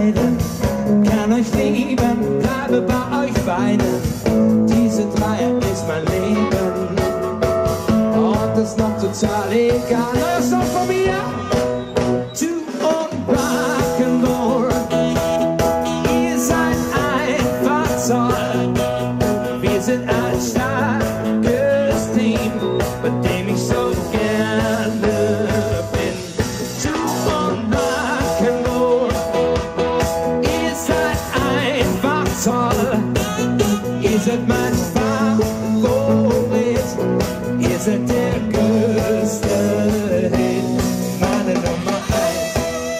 leiden, kann euch lieben, bleibe bei euch beiden. Diese Dreier ist mein Leben und ist noch total egal. Neuer Song von mir, Two und Rock'n'Roll. Ihr seid einfach toll, wir sind ein starkes Team, mit dem ich so gerne bin. Two und Rock'n'Roll. Ihr seid einfach toll, ihr seid mein Favorit, ihr seid der größte Hit, meine Nummer 1.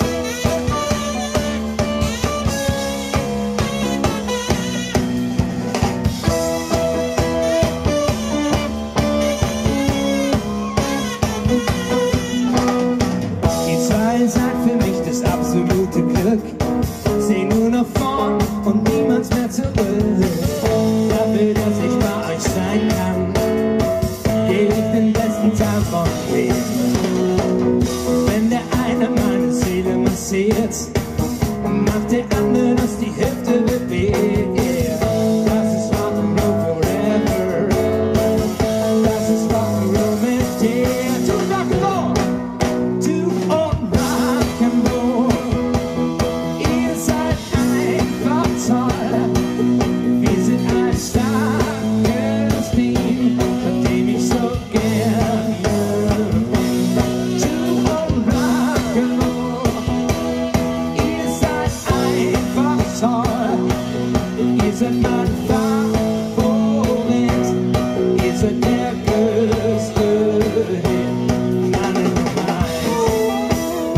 Die zwei sagt für mich das absolute Glück, seh nur nach vorn und niemals mehr zurück. Dafür, dass ich bei euch sein kann, gebe ich den besten Teil von mir. Wenn der eine meine Seele massiert, macht der andere, dass die Hüfte bewegt. Das ist Rock'n'Roll forever. Das ist Rock'n'Roll mit dir. Two Rock'n'Roll. Two und Rock'n'Roll. Ihr seid einfach toll. Wir sind ein starkes Team, mit dem ich so gerne bin. Two und Rock'n'Roll. Ihr seid einfach toll. Ihr seid mein Favorit. Ihr seid der größte Hit, meine Nummer 1.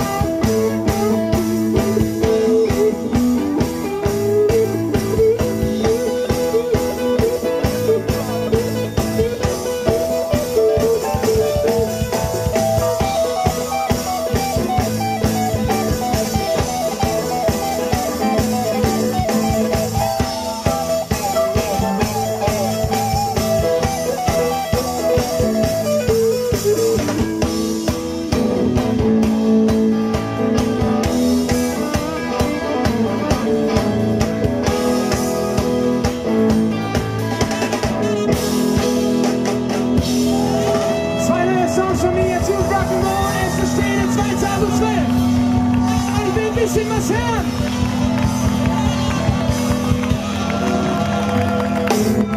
Zwei neue Songs von mir, Two Rock'n'Roll, Essen-Steele, 2012. Ich will ein bisschen was hören.